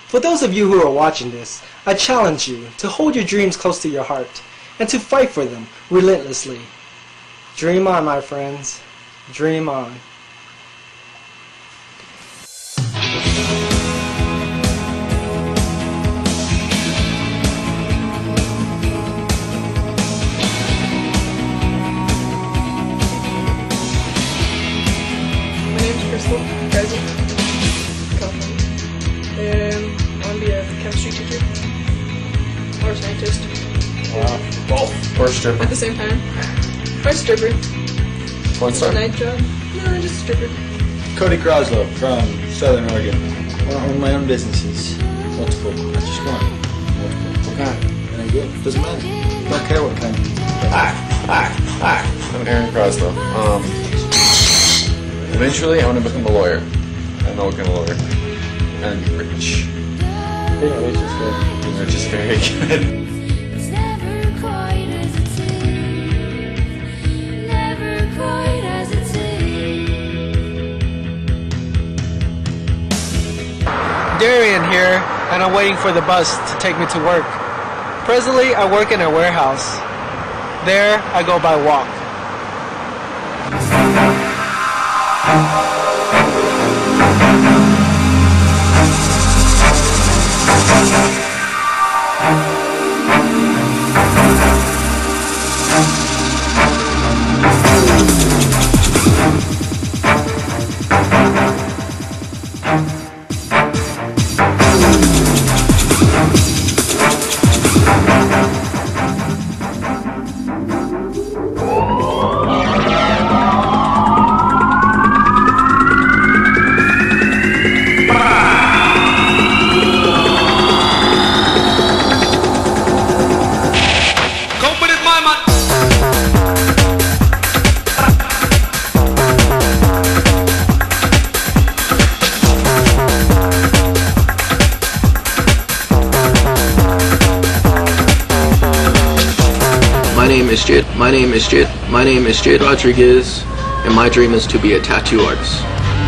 For those of you who are watching this, I challenge you to hold your dreams close to your heart and to fight for them relentlessly. Dream on, my friends. Dream on. My name is Crystal Kresin. I want to be a chemistry teacher or a scientist. Wow. Both. Or a stripper. At the same time. Or a stripper. Porn star. A night job. No, just a stripper. Cody Crosslow from Southern Oregon. I want to own my own businesses. Multiple. Not just one. Multiple. What kind? And I'm good. Doesn't matter. Don't care what kind. Hi. I'm Aaron Croslow. Eventually, I want to become a lawyer. I know what kind of lawyer. And rich. Being rich is good. Being rich is very good. Darian here, and I'm waiting for the bus to take me to work. Presently, I work in a warehouse. There, I go by walk. My name is Jade Rodriguez, and my dream is to be a tattoo artist.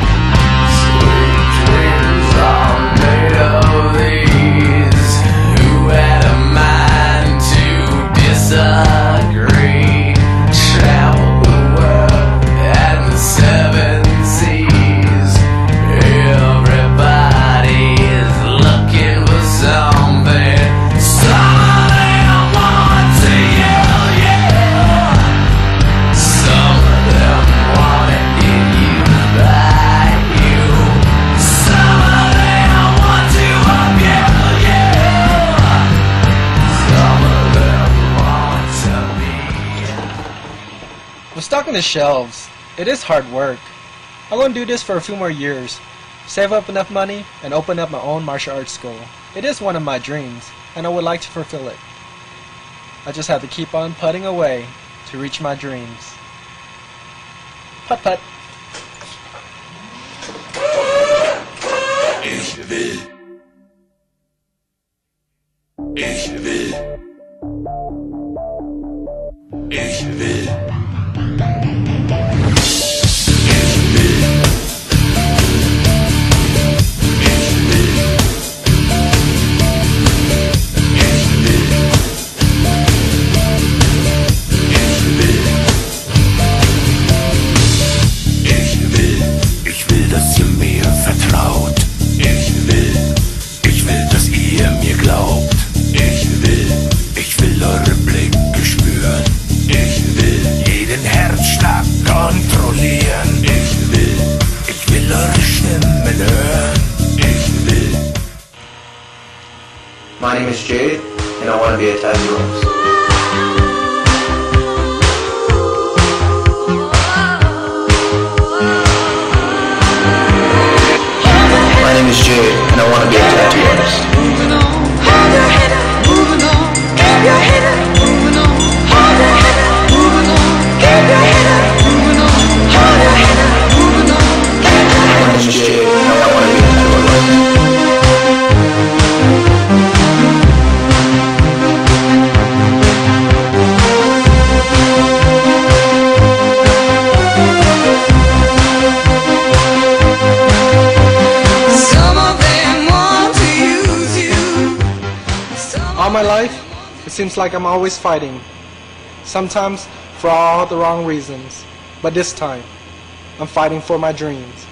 Stocking the shelves. It is hard work. I'm going to do this for a few more years, save up enough money, and open up my own martial arts school. It is one of my dreams, and I would like to fulfill it. I just have to keep on putting away to reach my dreams. Putt putt. Ich will. Ich will. Ich will. My name is Jade, and I want to be a tattoo artist. My name is Jade, and I want to be a tattoo artist. Moving on, hold your head up, moving on, keep your head up, moving on, hold your head up, moving on, keep your head up, moving on, hold your head up, moving on, keep your head up. My name is Jade, and I want to be a tattoo artist. Some of them want to use Throughout my life, it seems like I'm always fighting. Sometimes for all the wrong reasons. But this time, I'm fighting for my dreams.